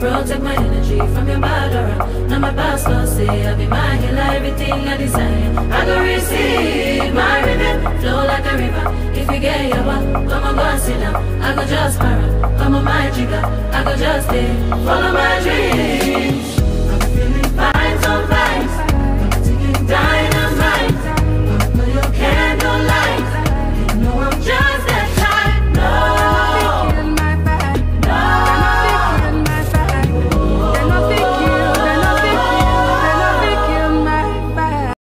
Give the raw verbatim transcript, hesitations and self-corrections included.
Protect my energy from your bad aura. Now my pastor say I be my healer, everything I desire. I go receive my rhythm, flow like a river. If you get your back, come on, go and sit down. I go just para, come on my jigger. I go just stay, follow my